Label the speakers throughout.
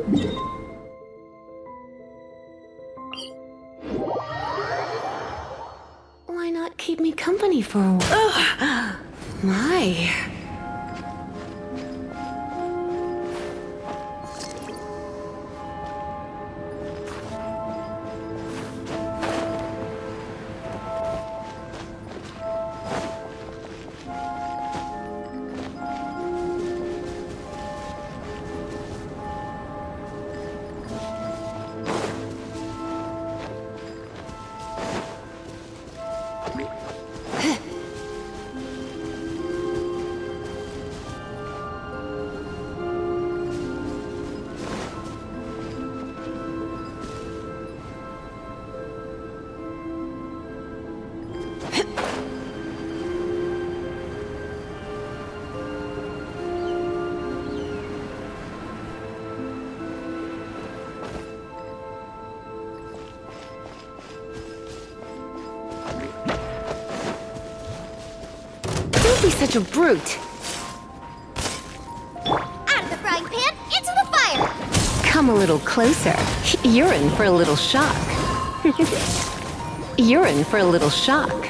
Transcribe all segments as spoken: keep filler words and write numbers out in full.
Speaker 1: Why not keep me company for a while? Ugh. My. Don't be such a brute.
Speaker 2: Out of the frying pan, into the fire!
Speaker 1: Come a little closer. You're in for a little shock. You're in for a little shock.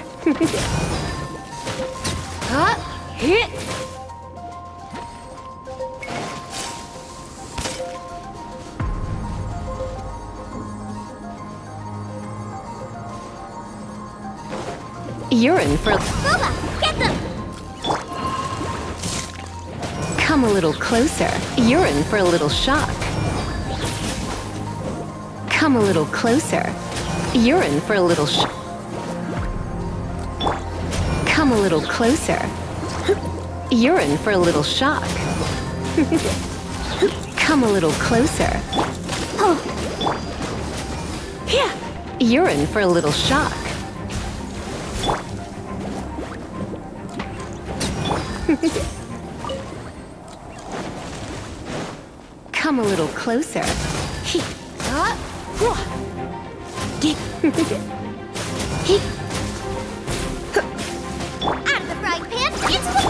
Speaker 1: Huh? Hit! You're in for a...
Speaker 2: Boba, get them!
Speaker 1: Come a little closer. You're in for a little shock. Come a little closer. You're in for a little shock. Come a little closer. You're in for a little shock. Come a little closer. Oh. Yeah. You're in for a little shock. Come a little closer.
Speaker 2: Out of the frying pan, into the...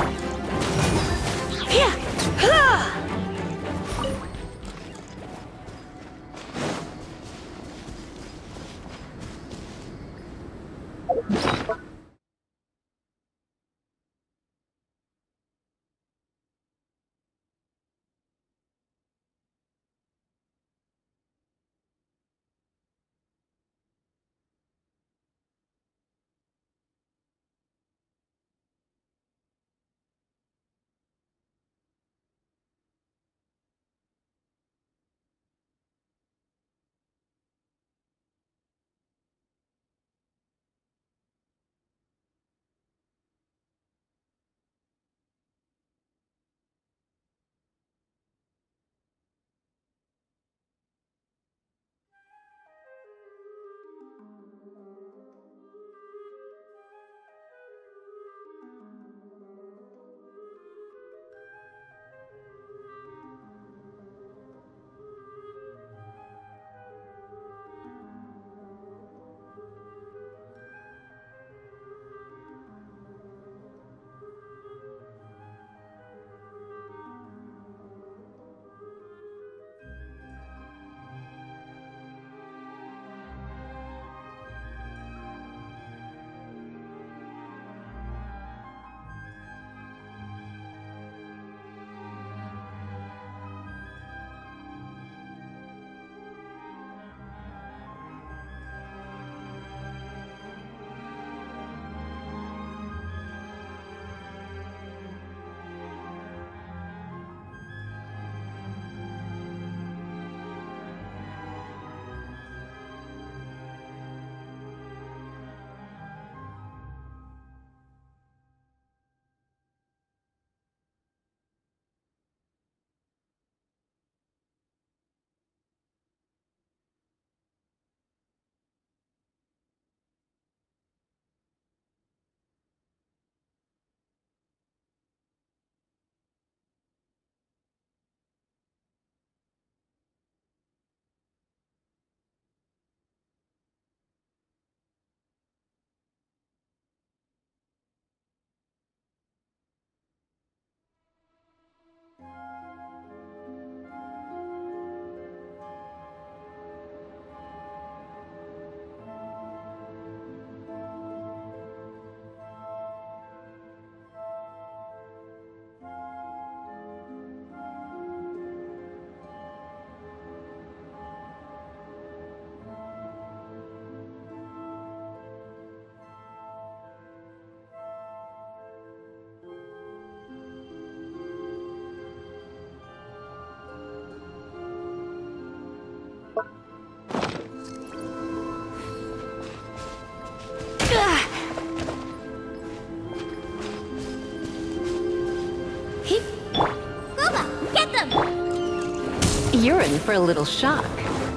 Speaker 1: You're in for a little shock.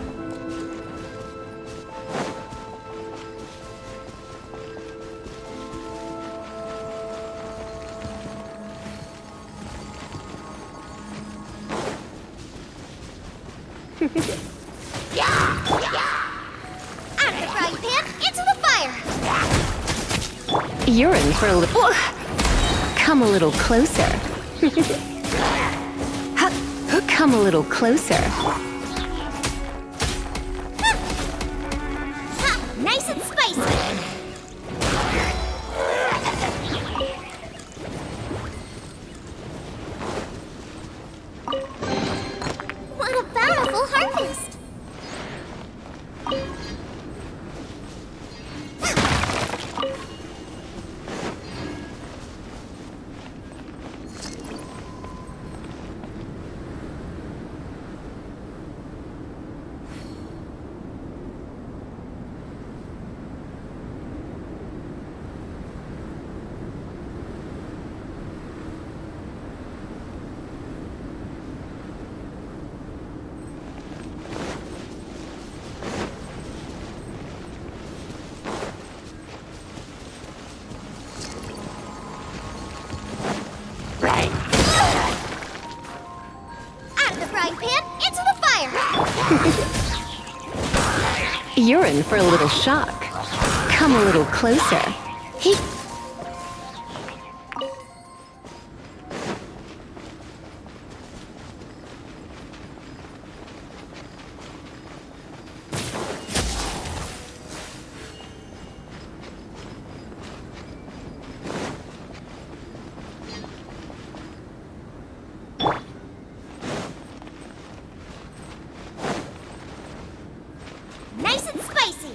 Speaker 2: Out of the frying pan, into the fire!
Speaker 1: You're in for a little... Come a little closer. Come a little closer.
Speaker 2: Ha! Nice and spicy! What a bountiful harvest! Out of the frying pan, into the fire!
Speaker 1: You're in for a little shock. Come a little closer. He...
Speaker 2: Nice and spicy!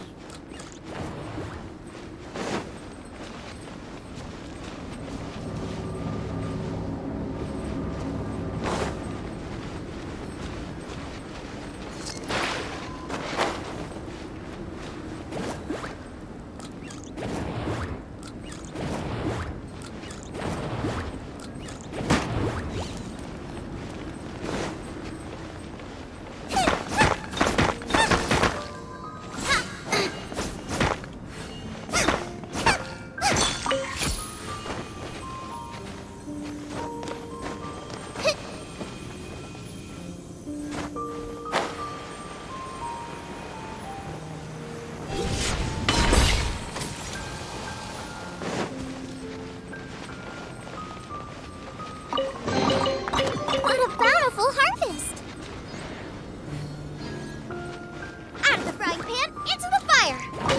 Speaker 2: What a bountiful harvest! Out of the frying pan, into the fire!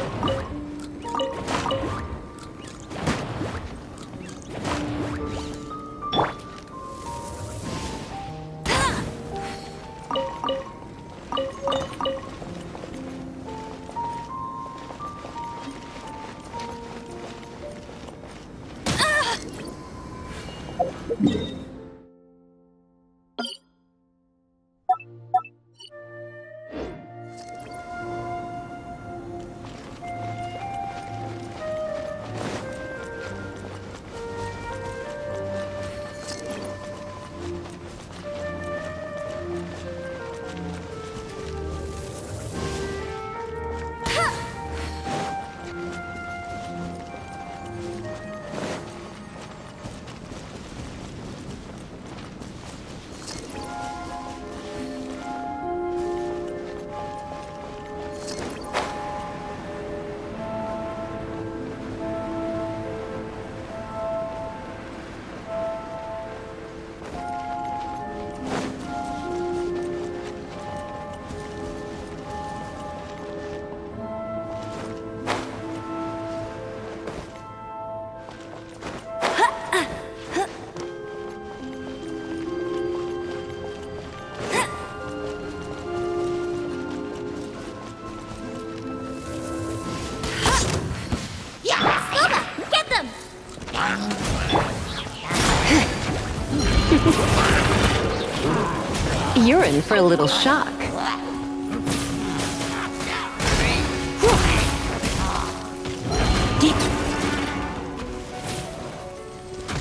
Speaker 1: You're in for a little shock.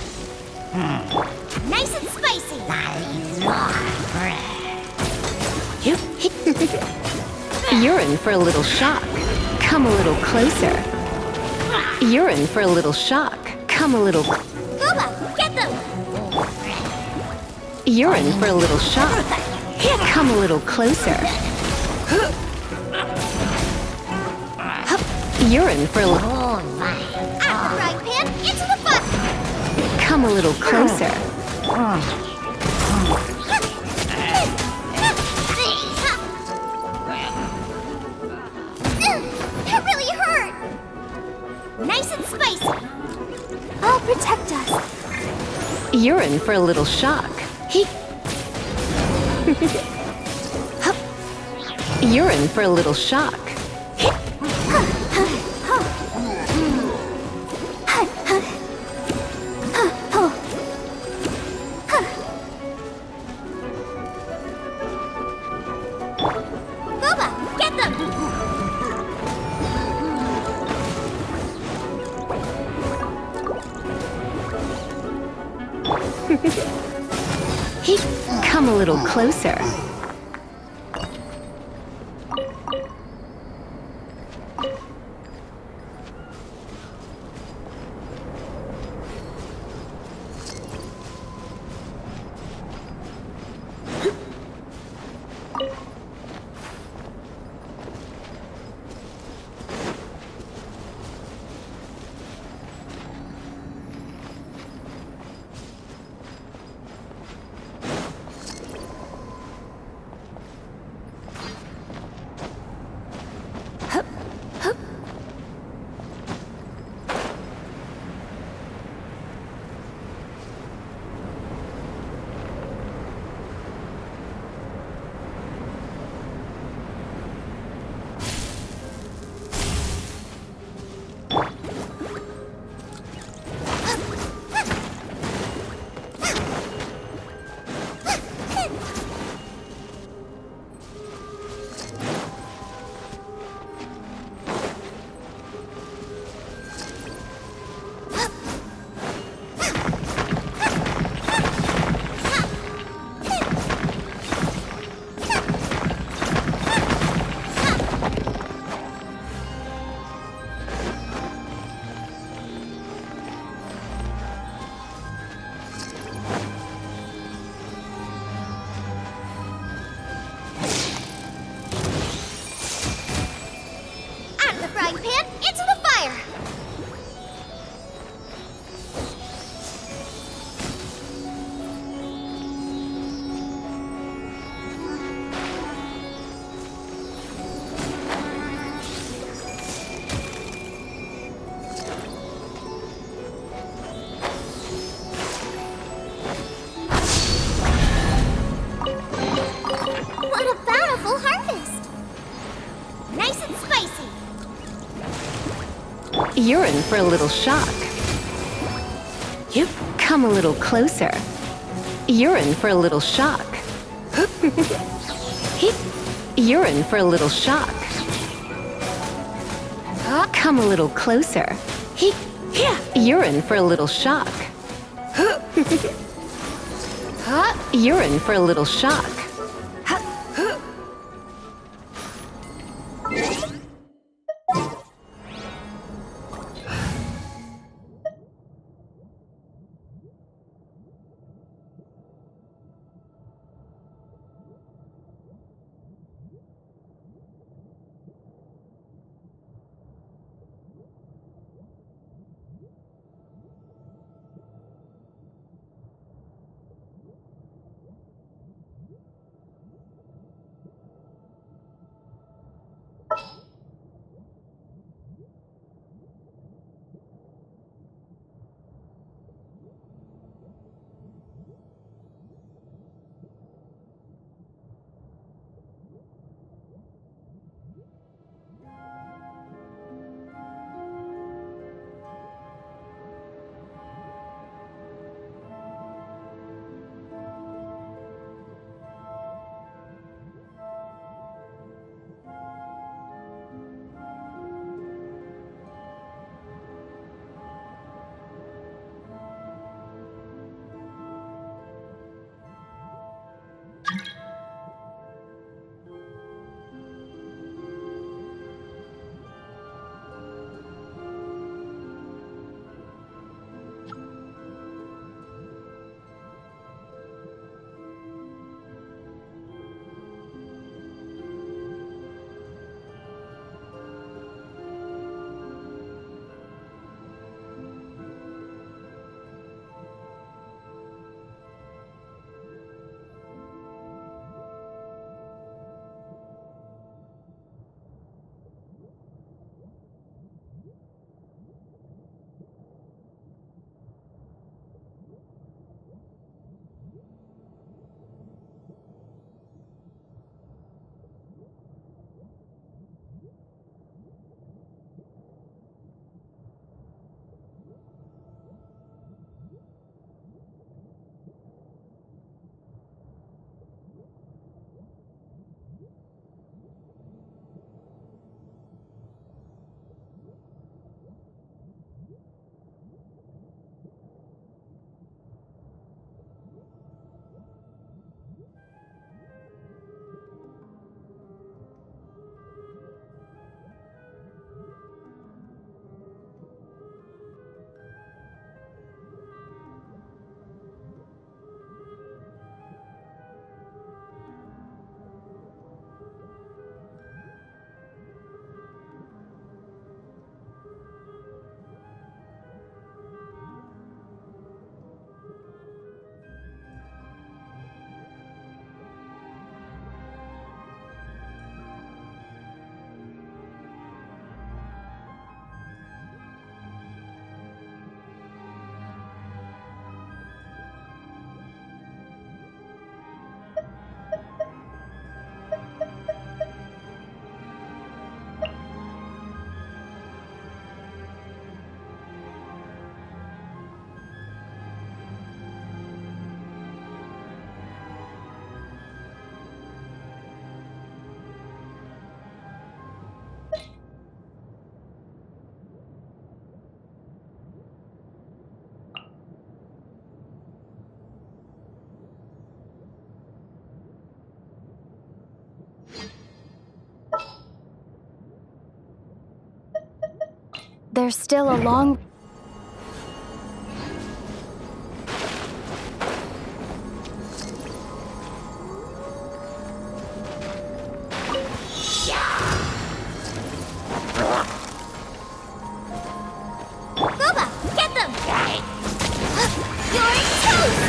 Speaker 2: Nice and spicy.
Speaker 1: You're in for a little shock. Come a little closer. You're in for a little shock. Come a little...
Speaker 2: Booba, get them!
Speaker 1: You're in for a little shock. Come a little closer. You're in for a little...
Speaker 2: Out the frying pan, into the fire!
Speaker 1: Come a little closer.
Speaker 2: That really hurt! Nice and spicy! I'll protect us.
Speaker 1: You're in for a little shock. You're in for a little shock.
Speaker 2: Booba, get them!
Speaker 1: Come a little closer.
Speaker 2: Frying pan, into the fire! What a bountiful harvest! Nice and spicy!
Speaker 1: You're in for a little shock. Yep. Come a little closer. You're in for a little shock. You're in for a little shock. Come a little closer. You're in for a little shock. You're in for a little shock.
Speaker 3: There's still a long...
Speaker 2: Booba, get them! You're toast!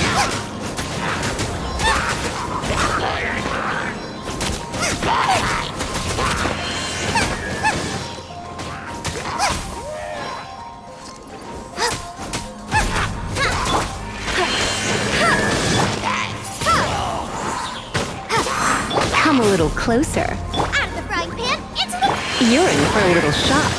Speaker 1: Come a little closer.
Speaker 2: Out of the frying pan, into the...
Speaker 1: You're in for a little shock.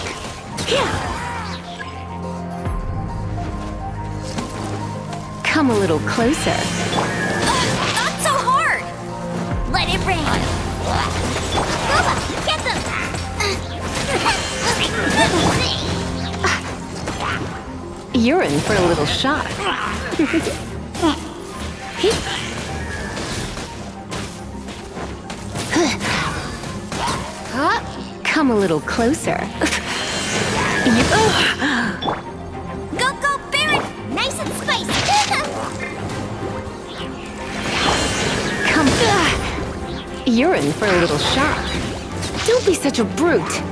Speaker 1: Come a little closer.
Speaker 2: Not so hard! Let it rain! Booba, get them!
Speaker 1: You're in for a little shock. Come a little closer. You-
Speaker 2: Go, go, Baron! Nice and spicy!
Speaker 1: Come. You're in for a little shock. Don't be such a brute.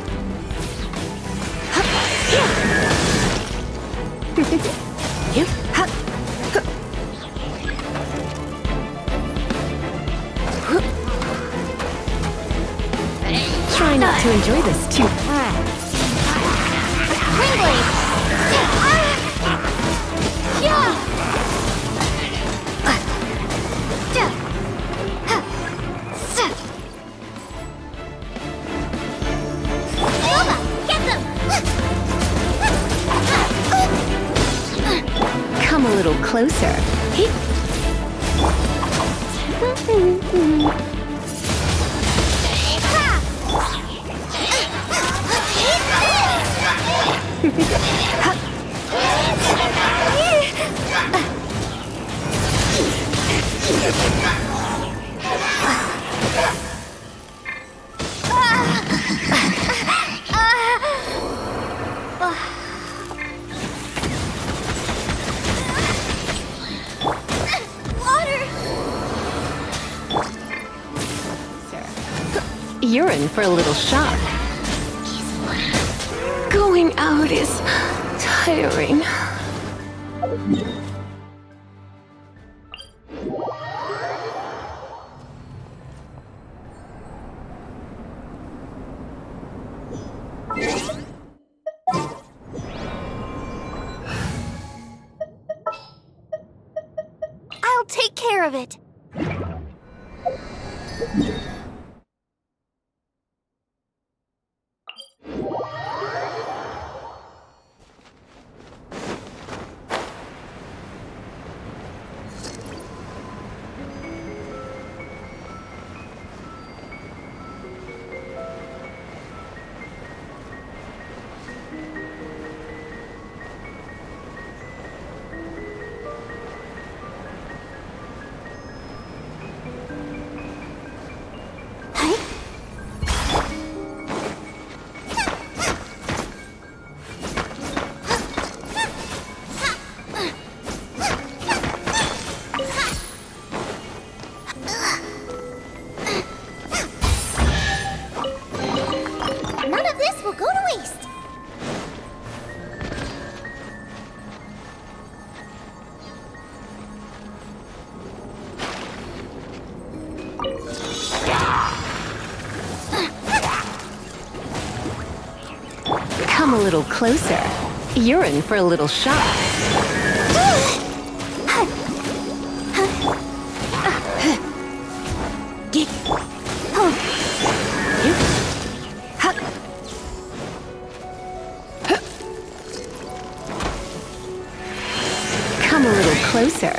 Speaker 1: Try not to enjoy this too.
Speaker 2: Windblade! Yeah! Booba, get them!
Speaker 1: Come a little closer.
Speaker 2: Water!
Speaker 1: You're in for a little shock. Going out is tiring.
Speaker 2: I'll take care of it. None of this will go to waste.
Speaker 1: Come a little closer. You're in for a little shock. Come a little closer.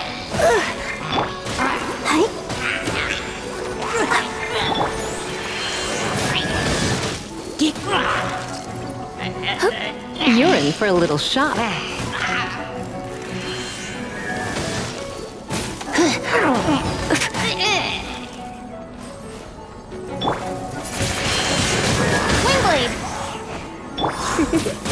Speaker 1: You're in for a little shock.
Speaker 2: Windblade!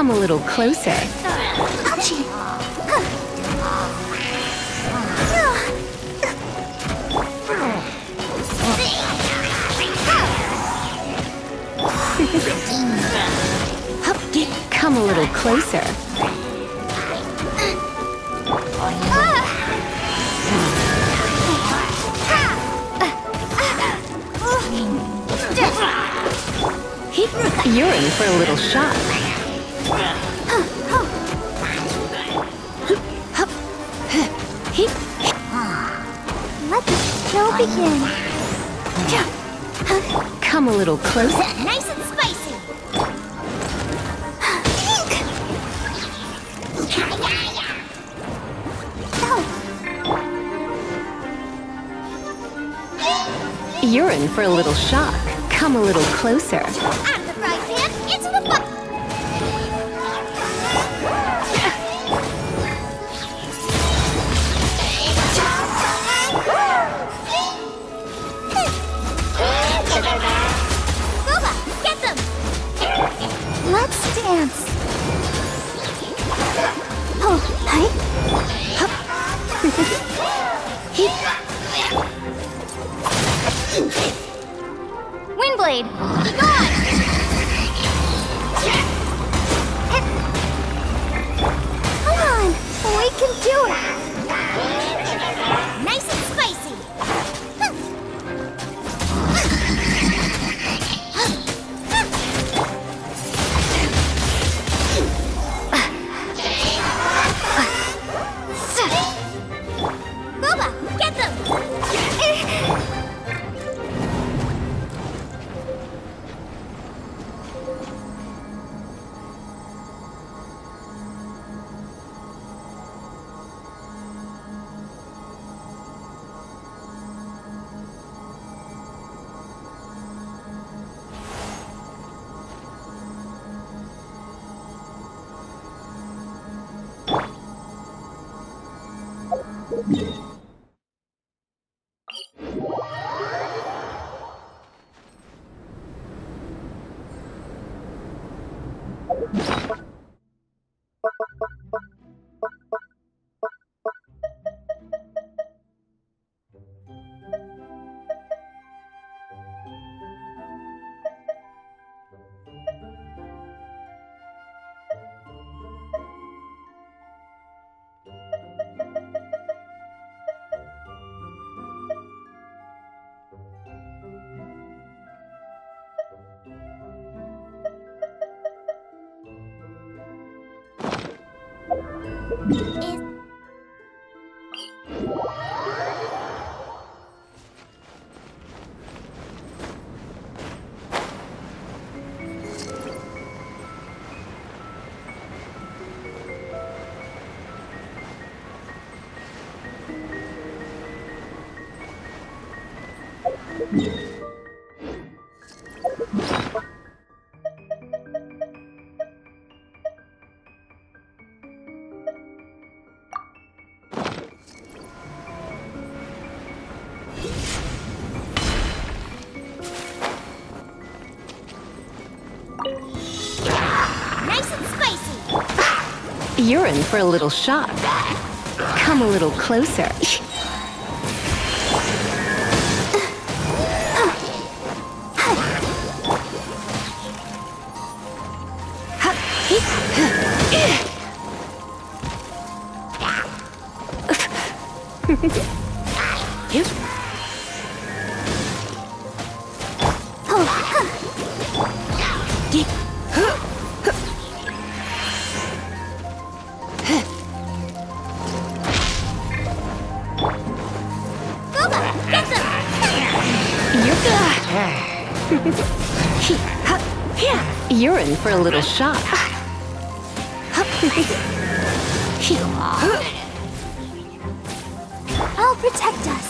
Speaker 1: come a little closer.
Speaker 2: Ouchie.
Speaker 1: Come a little closer. You're in for a little shock.
Speaker 2: Let the show begin.
Speaker 1: Come a little closer.
Speaker 2: Nice and spicy.
Speaker 1: You're in for a little shock. Come a little closer.
Speaker 2: Out of the frying pan, into the fire. Booba, get them! Let's dance. Oh, hi. Windblade, be gone! Come on, we can do it! Nice and spicy! Booba, get them! Nice and spicy.
Speaker 1: You're in for a little shock. Come a little closer. You're in for a little shock.
Speaker 2: I'll protect us.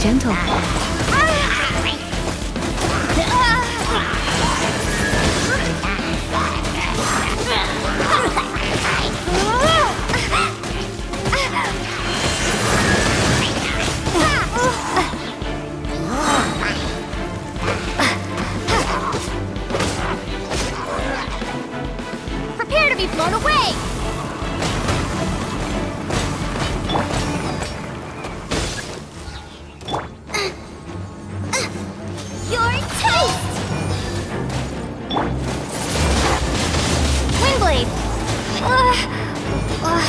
Speaker 1: gentle.
Speaker 2: Prepare to be blown away! Your taste! Windblade! Uh, uh.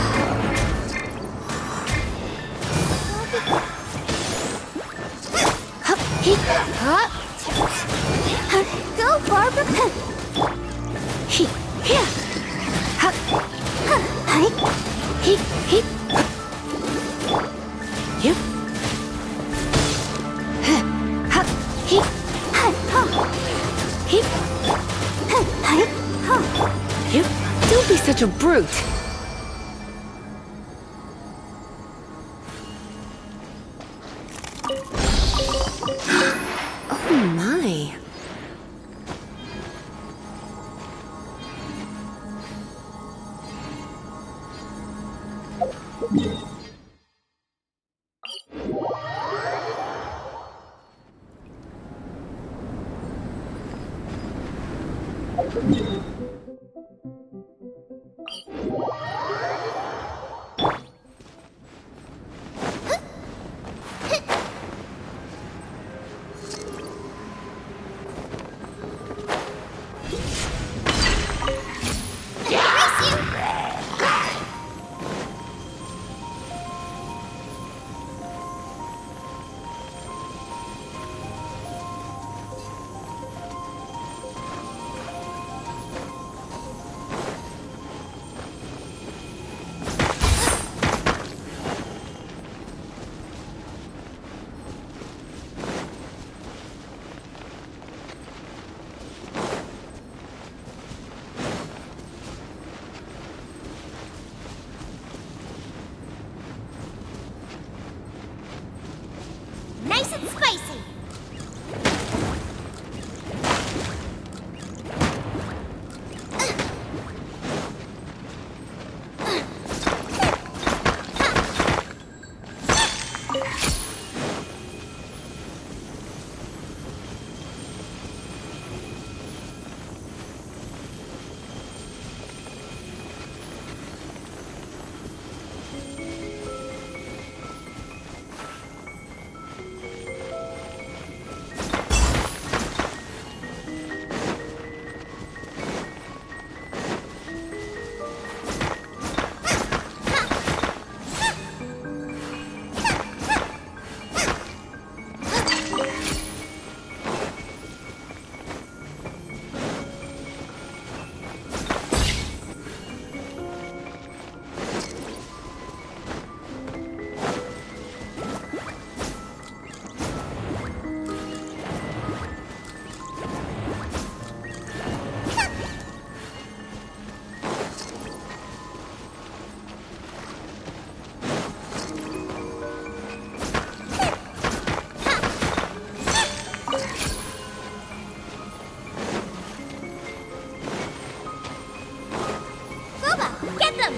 Speaker 1: Huh?
Speaker 2: Go, Barbara!
Speaker 1: He, here. Ha,
Speaker 2: Hi.
Speaker 1: he, he. Yep. Ha, he, he. Yep. Don't be such a brute. Oh my.
Speaker 2: Nice and spicy! Get them!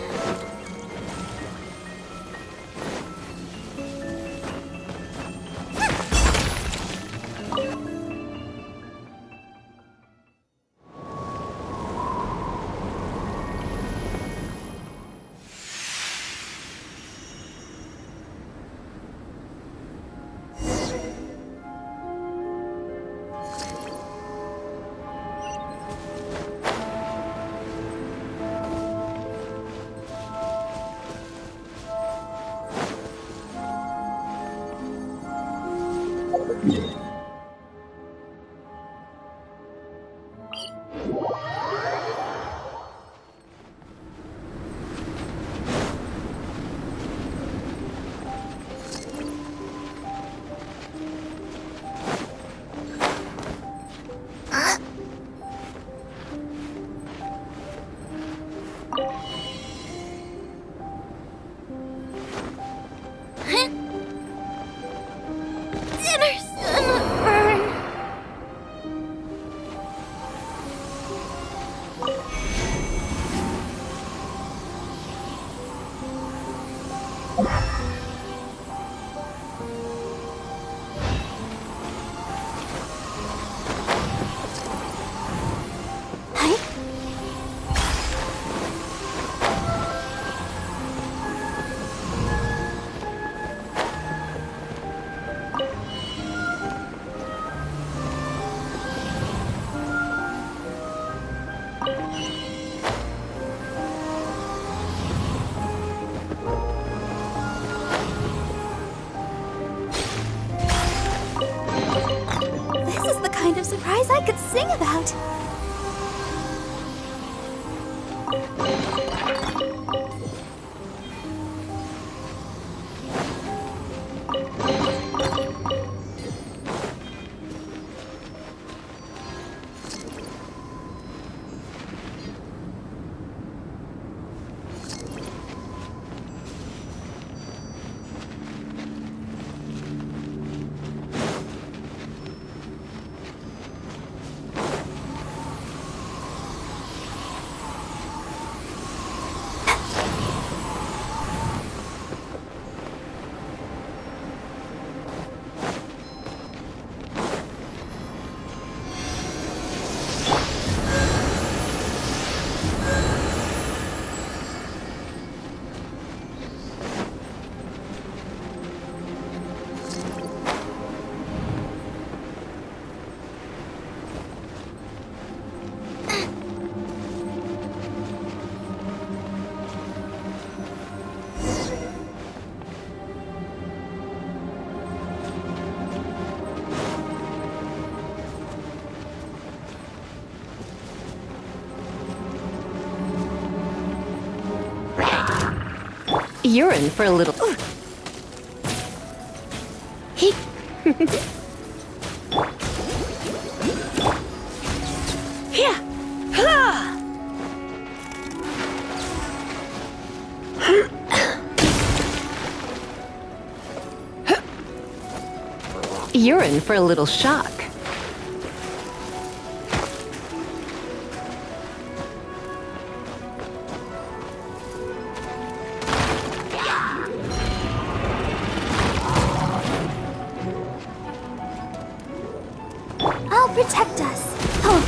Speaker 2: This is the kind of surprise I could sing about.
Speaker 1: You're in for a little... He... Yeah. You're in for a little shock.
Speaker 2: I'll protect us. Oh.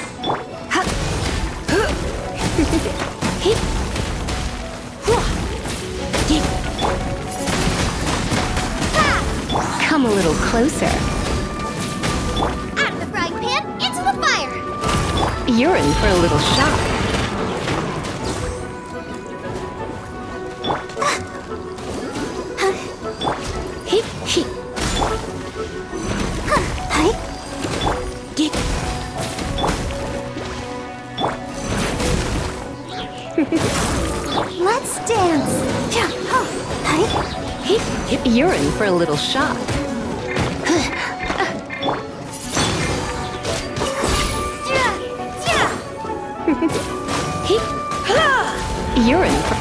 Speaker 1: Come a little closer.
Speaker 2: Out of the frying pan, into the fire.
Speaker 1: You're in for a little shock. He, he.
Speaker 2: Hi.
Speaker 1: Get.
Speaker 2: Let's dance. Yeah. Oh. Hi.
Speaker 1: He, he. You're in for a little shock. He, you're in for...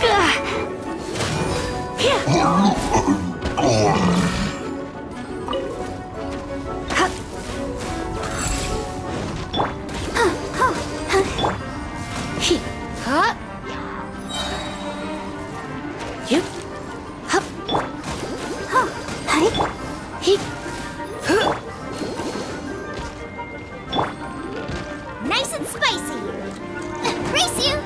Speaker 1: He, huh? You, hup,
Speaker 2: Oh. Hi.
Speaker 1: he,
Speaker 2: Nice and spicy. Race you.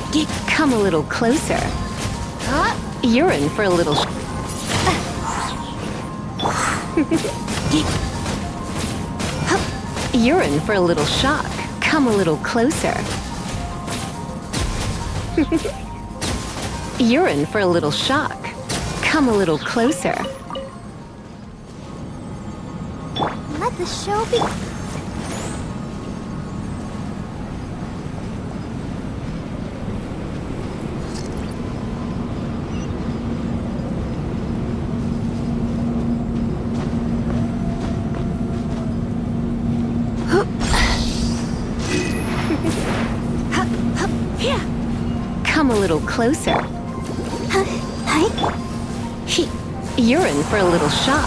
Speaker 1: Get, come a little closer.
Speaker 2: Huh?
Speaker 1: You're in for a little sh Get, You're in for a little shock. Come a little closer. You're in for a little shock. Come a little closer.
Speaker 2: Let the show be.
Speaker 1: Come a little closer.
Speaker 2: Hi.
Speaker 1: You're in for a little shock.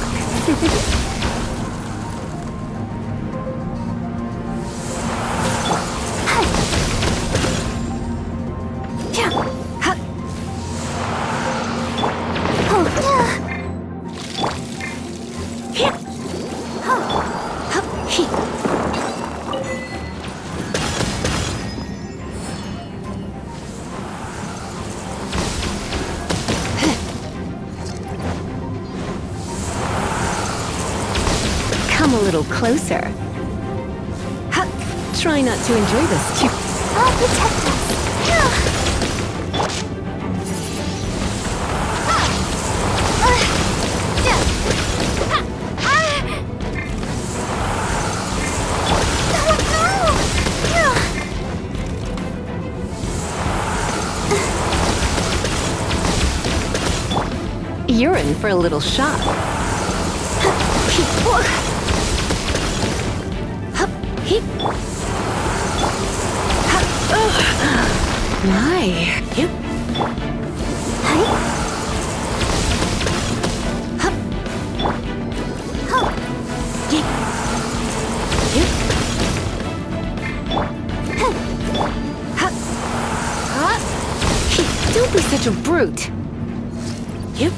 Speaker 1: Come a little closer. Try not to enjoy this too.
Speaker 2: I'll protect us.
Speaker 1: You're in for a little shock. My. Yep. Don't be such a brute. Yep.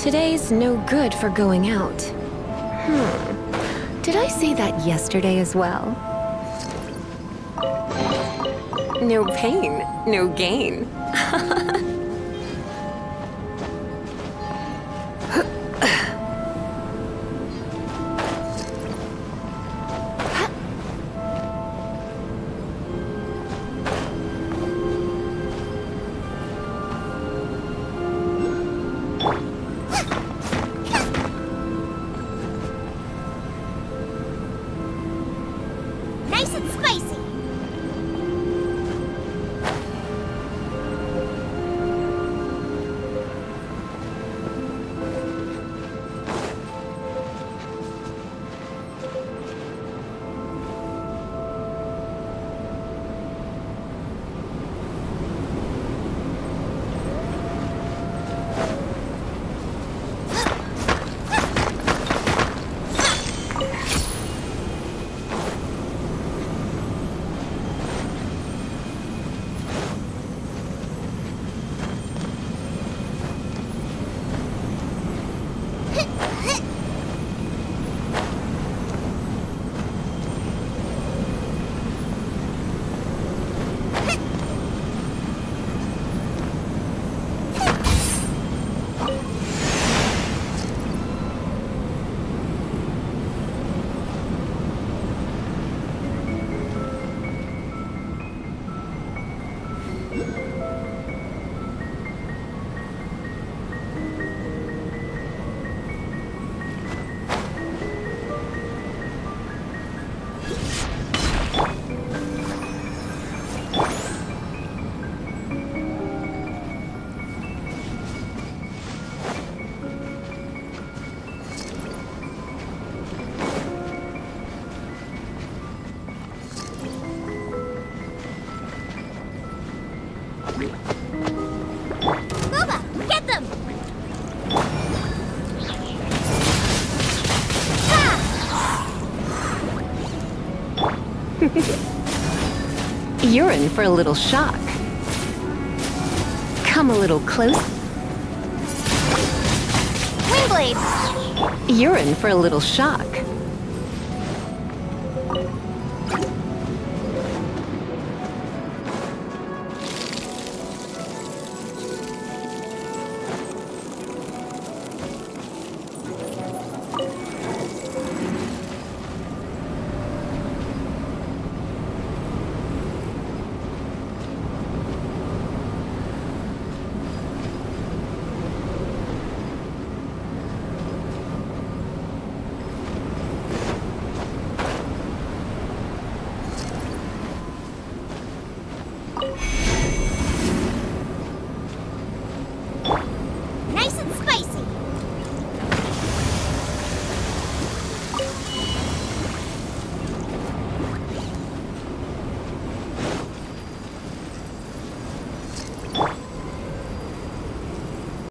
Speaker 1: Today's no good for going out. Hmm. Did I say that yesterday as well? No pain, no gain.
Speaker 2: Nice and spicy. Booba, get them!
Speaker 1: You're in for a little shock. Come a little close.
Speaker 2: Wingblade!
Speaker 1: You're in for a little shock.